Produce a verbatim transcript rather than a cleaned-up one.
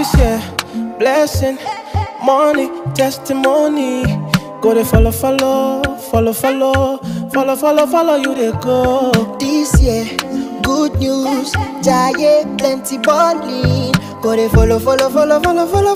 This year, blessing, money, testimony. Go to follow, follow, follow, follow, follow, follow, follow you they go. This year, good news, giant plenty balling. Go to follow, follow, follow, follow, follow,